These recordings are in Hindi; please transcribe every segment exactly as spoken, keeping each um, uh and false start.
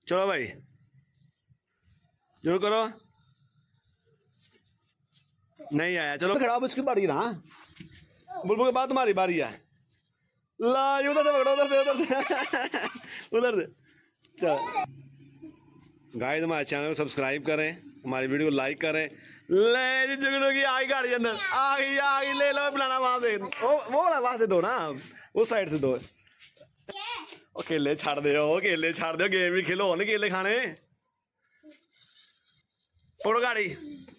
चलो भाई जरूर करो। नहीं आया, चलो खड़ा, अब उसकी बारी ना, बुलबुल के बाद तुम्हारी बारी है। ला उधर से पकड़ो, उधर से उधर से उधर से। चलो गाइस हमारे चैनल को सब्सक्राइब करें, हमारी वीडियो को लाइक करें। ले जी जुगनू की आ गई गाड़ी अंदर, आ गई आ गई, ले लो बनाना वहां से, वो वो वाला वहां से दो ना, उस साइड से दो। ओ केले छाड़ दे, ओ केले छाड़ दो, गेम भी खेलो, नहीं केले खाने। पकड़ो गाड़ी।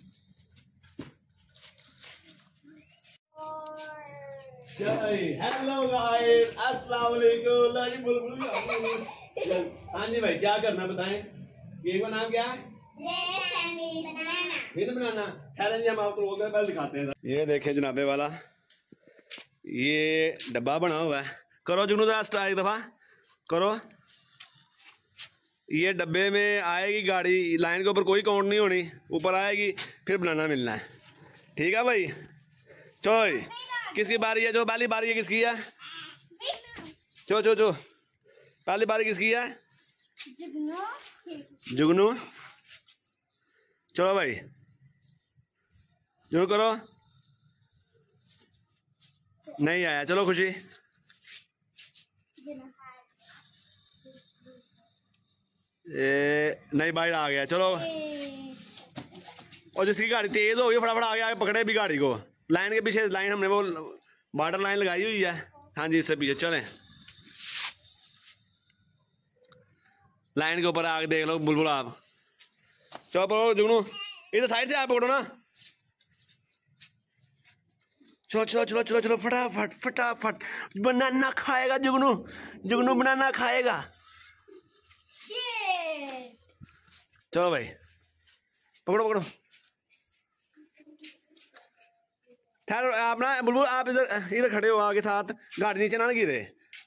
हेलो गाइस, अस्सलाम वालेकुम। बुलबुल हाँ जी भाई, क्या करना बताएं? गेम का नाम क्या है? बनाना। खैर जी हम आपको पहले दिखाते हैं। ये देखे जनाबे वाला, ये डब्बा बना हुआ है। करो जुनू जरा स्टार्ट एक दफा करो। ये डब्बे में आएगी गाड़ी, लाइन के ऊपर कोई काउंट नहीं होनी, ऊपर आएगी फिर बनाना मिलना है। ठीक है भाई, चलो किसकी बारी है? जो पहली बारी है किसकी है? चो चो चो पहली बारी किसकी है? जुगनू। जुगनू चलो भाई जरूर करो। नहीं आया, चलो खुशी। ए, नहीं बाहर आ गया, चलो। और जिसकी गाड़ी तेज हो गई फटाफट आगे आगे पकड़े भी गाड़ी को। लाइन के पीछे, लाइन हमने वो बॉर्डर लाइन लगाई हुई है। हाँ जी, इससे पीछे चलें। लाइन के ऊपर आगे देख लो बुलबुल आप। चलो पकड़ो जुगनू, इधर साइड से आप पकड़ो ना। चलो चलो चलो चलो चलो फटाफट फटाफट। बनाना खाएगा जुगनू, जुगनू बनाना खाएगा। चलो भाई पकड़ो पकड़ो। ठहरो आप ना बुलबुल, आप इधर इधर खड़े हो आगे साथ, गाड़ी नीचे ना गिरे।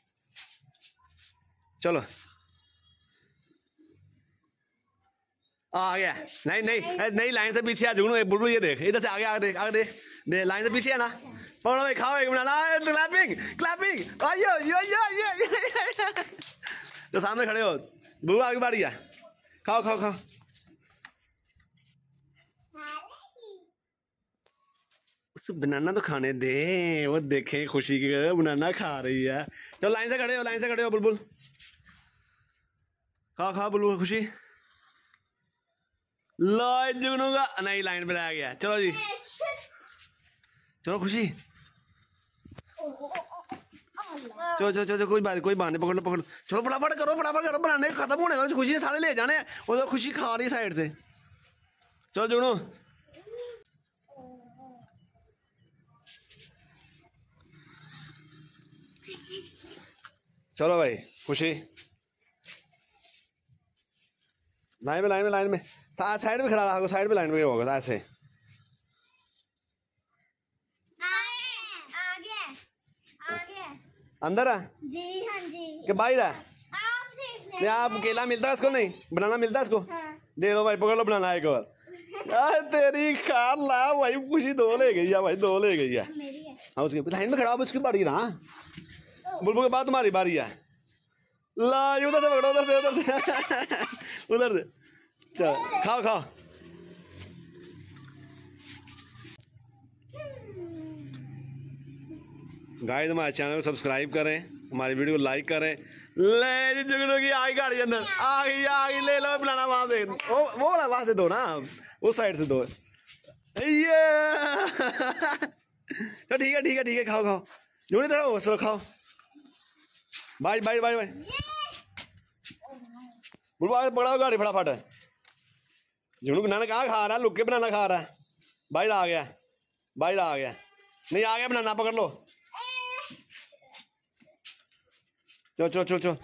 चलो आ गया। नहीं नहीं नहीं, लाइन से पीछे आ जुगनू। बुलबुल ये देख, इधर से आगे आगे देख, आगे देख दे, लाइन से पीछे है ना। पकड़ो भाई, खाओ एक बनाना। क्लैपिंग क्लैपिंग, आयो यो यो यो। तो सामने खड़े हो, बुलबुल आगे बारी है। खाओ खाओ खाओ। उस बनाना तो खाने दे, वो देखें खुशी की बनाना खा रही है। चलो लाइन से खड़े हो, लाइन से खड़े हो बुलबुल। खाओ खाओ बुलबुल खुशी। लो जुगनू का नहीं, लाइन पे रह गया। चलो जी चलो खुशी। चलो चलो चलो कोई बात कोई बात नहीं, पकड़ लो पकड़ लो। चलो फटाफट करो फटाफट करो, बनाने खत्म होने वाले, खुशी ने सारे ले जाने। वो तो खुशी खा रही साइड से। चलो जुगनू। चलो भाई खुशी, लाइन में लाइन में लाइन में साइड में खड़ा रहा, साइड में लाइन में होगा ऐसे। अंदर है जी? हाँ जी। कि बाहर है? आप देख ले। आप केला मिलता है इसको? नहीं बनाना मिलता है इसको? हाँ। दे दो भाई, पकड़ लो बनाना एक बार। तेरी कार ला भाई, खुशी दो ले गई है भाई, दो ले गई है। हाँ उसकी लाइन में खड़ा, अब उसकी बारी ना, बुलबुल के बाद तुम्हारी बारी है। ला उधर से पकड़ो, उधर से उधर से उधर से। चलो खाओ खाओ। गाइस हमारे चैनल को सब्सक्राइब करें, हमारी वीडियो को लाइक करें। ले जी जुगनू की आ गई गाड़ी अंदर, आ गई आ गई, ले लो बनाना वहां से, वो वो वाला वहां से दो ना, उस साइड से दो। ये तो ठीक है ठीक है ठीक है, खाओ खाओ जुगनू, इधर आओ, चलो खाओ। Bye bye bye bye. बुलबुल पकड़ाओ गाड़ी फटाफट। जुगनू बनाना कहाँ खा रहा है? लुक के बनाना खा रहा है। बाहर आ गया, बाहर आ गया। नहीं आ गया बनाना, पकड़ लो। चलो चलो चलो चलो।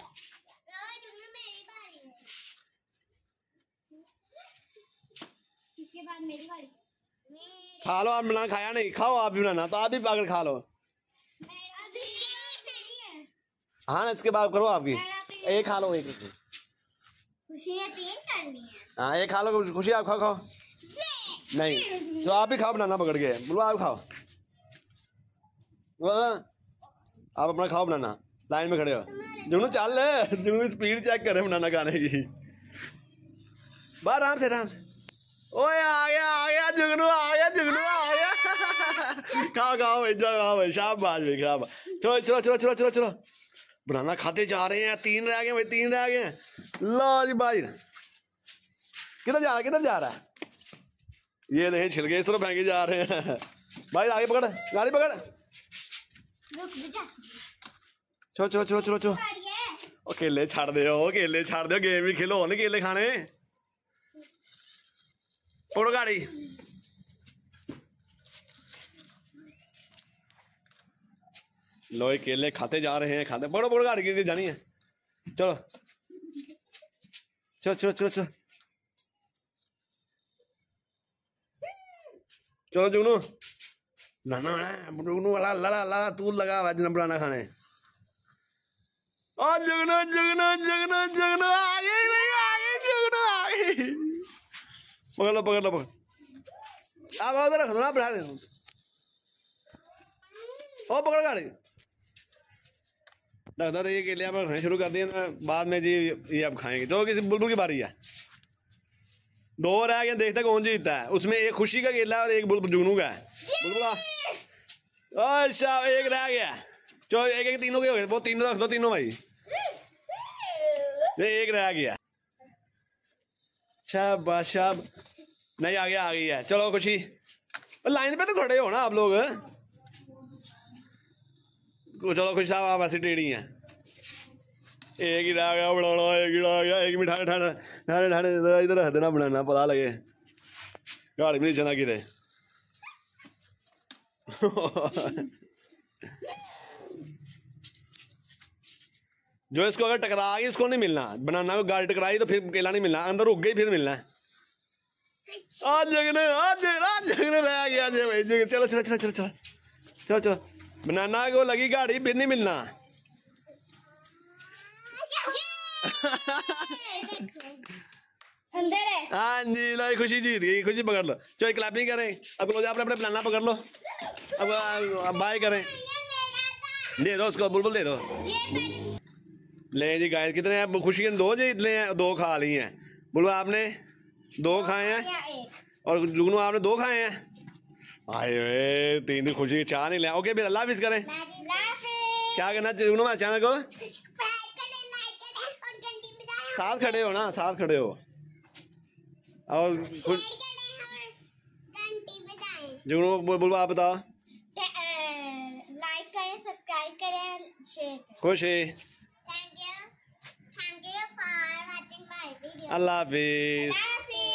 इसके बाद मेरी बारी। खा लो, आप बनाना खाया नहीं, खाओ आप भी बनाना, तो आप भी पाकर खा लो। हाँ ना, इसके बाद करो आपकी। एक खा लो, एक खुशी ने तीन कर ली है। हाँ एक खा लो खुशी, आप खाओ खाओ। नहीं तो आप भी खाओ बनाना पकड़ के। बोलो आप खाओ, आप अपना खाओ बनाना, लाइन में खड़े हो। जुगनू चल, जुगनू स्पीड चेक करे बनाना खाने की। बाहर आराम से आराम से। ओए आ गया आ गया जुगनू आ गया जुगनू आ गया। खाओ खाओ भाई जाओ खाओ भाई शाबाश भाई शाबाश। चलो चलो चलो चलो चलो चलो बनाना खाते जा रहे हैं। तीन रह गए भाई तीन रह गए हैं। लो जी भाई किधर जा रहा है किधर जा रहा है ये देखें छिलके इस तरह फेंके जा रहे हैं। भाई आगे पकड़ गाड़ी पकड़। चलो चलो चलो चलो चलो ओ केले छाड़ दे ओ केले छाड़ दो गेम भी खेलो नहीं केले खाने। पकड़ो गाड़ी। लो ये केले खाते जा रहे हैं खाते। पकड़ो पकड़ो गाड़ी की जानी है। चलो चलो चलो चलो चलो चलो जुगनू बनाना जुगनू वाला ला ला तू लगा हुआ जना बनाना खाने। और जुगनू जुगनू जुगनू जुगनू आ गई भाई आ गई जुगनू आ गई। पकड़ लो पकड़ लो पकड़। आप उधर रख दो ना बैठा ओ पकड़ गाड़ी रख दो। ये केले आप खाने शुरू कर दिए ना बाद में जी ये अब खाएंगे। तो किसी बुलबुल की बारी है। दो रह गए देखते कौन जीतता है। उसमें एक खुशी का केला और एक बुलबुल जुगनू का है। बुलबुला अच्छा एक रह गया। चलो एक एक तीनों के हो गए वो तीनों रख दो तीनों भाई। ये एक रह गया। शाबाश शाबाश नहीं आ गया आ गई है। चलो खुशी लाइन पे तो खड़े हो ना आप लोग। चलो खुशी साहब आप ऐसी टेढ़ी हैं। एक ही रह गया बड़ा एक ही रह गया। एक मिठाई ठाने ठाने ठाने इधर रख देना बनाना पता लगे गाड़ी में नीचे ना गिरे। जो इसको अगर टकरा गई इसको नहीं मिलना। बनाना को गाड़ी टकराई तो फिर केला नहीं मिलना। अंदर रुक गई फिर मिलना है। आज जगने आज आज जगने रह गया जे भाई। चलो चलो चलो चलो चलो चलो चलो बनाना को लगी गाड़ी फिर नहीं मिलना। अंदर है। हाँ जी लो खुशी जीत गई। खुशी पकड़ लो। चलो क्लैपिंग करें अब क्लोज अपने अपने बनाना पकड़ लो। अब अब बाय करें। दे दो उसको बुलबुल दे दो। ले जी गाय कितने हैं खुशी के दो जी इतने हैं दो खा ली हैं। बुलबुल आपने दो खाए हैं और जुगनू आपने दो खाए हैं। आए वे तीन दिन खुशी चाह नहीं लिया। ओके फिर अल्लाह हाफिज़ करें। क्या करना जुगनू में अचानक को साथ खड़े हो ना साथ खड़े हो और जुगनू बुलबुल आप बताओ। लाइक करें सब्सक्राइब करें शेयर करें। खुशी thank you thank you for watching my video. अल्लाह हाफिज़।